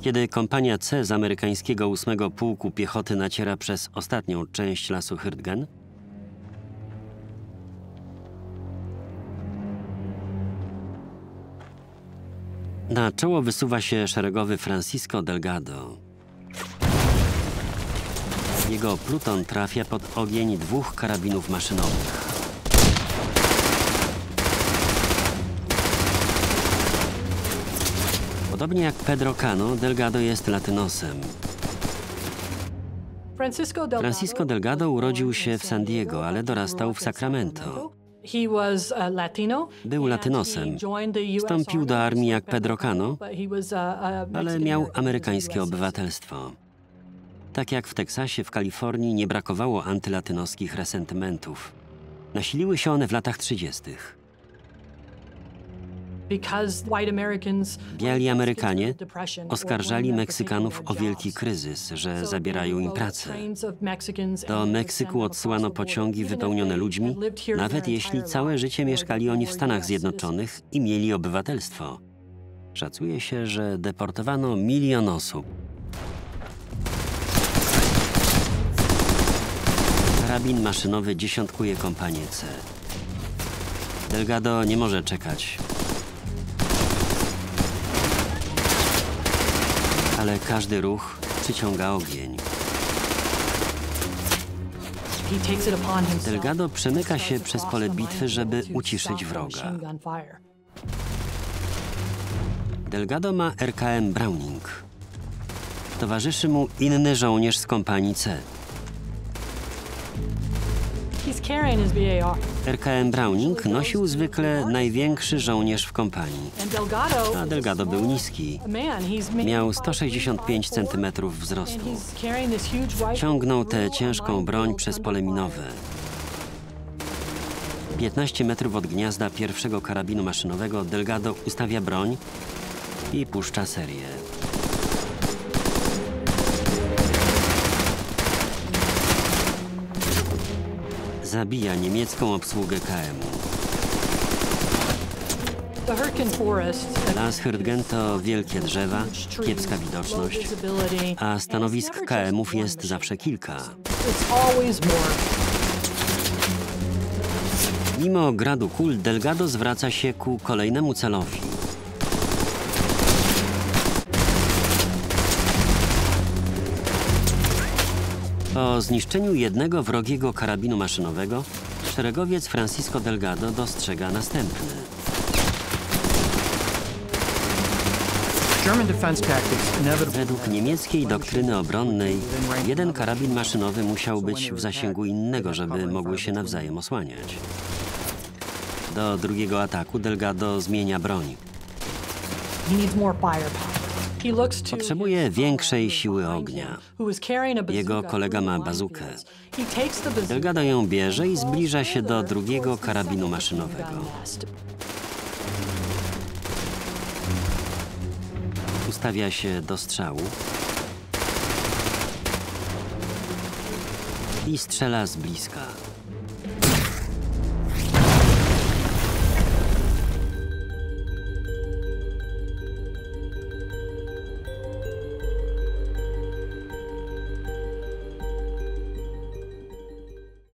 Kiedy kompania C z amerykańskiego 8 Pułku Piechoty naciera przez ostatnią część lasu Hürtgen, na czoło wysuwa się szeregowy Francisco Delgado. Jego pluton trafia pod ogień 2 karabinów maszynowych. Podobnie jak Pedro Cano, Delgado jest latynosem. Francisco Delgado urodził się w San Diego, ale dorastał w Sacramento. Był latynosem. Wstąpił do armii jak Pedro Cano, ale miał amerykańskie obywatelstwo. Tak jak w Teksasie, w Kalifornii nie brakowało antylatynoskich resentymentów. Nasiliły się one w latach 30. Biali Amerykanie oskarżali Meksykanów o wielki kryzys, że zabierają im pracę. Do Meksyku odsyłano pociągi wypełnione ludźmi, nawet jeśli całe życie mieszkali oni w Stanach Zjednoczonych i mieli obywatelstwo. Szacuje się, że deportowano 1 milion osób. Karabin maszynowy dziesiątkuje kompanię C. Delgado nie może czekać. Ale każdy ruch przyciąga ogień. Delgado przemyka się przez pole bitwy, żeby uciszyć wroga. Delgado ma RKM Browning. Towarzyszy mu inny żołnierz z kompanii C. RKM Browning nosił zwykle największy żołnierz w kompanii, a Delgado był niski. Miał 165 cm wzrostu. Ciągnął tę ciężką broń przez pole minowe. 15 metrów od gniazda pierwszego karabinu maszynowego Delgado ustawia broń i puszcza serię. Zabija niemiecką obsługę KM-u. Las Hürtgen to wielkie drzewa, kiepska widoczność, a stanowisk KM-ów jest zawsze kilka. Mimo gradu kul, Delgado zwraca się ku kolejnemu celowi. Po zniszczeniu jednego wrogiego karabinu maszynowego, szeregowiec Francisco Delgado dostrzega następny. Według niemieckiej doktryny obronnej, jeden karabin maszynowy musiał być w zasięgu innego, żeby mogły się nawzajem osłaniać. Do drugiego ataku Delgado zmienia broń. Potrzebuje większej siły ognia. Jego kolega ma bazukę. Delgado ją bierze i zbliża się do drugiego karabinu maszynowego. Ustawia się do strzału i strzela z bliska.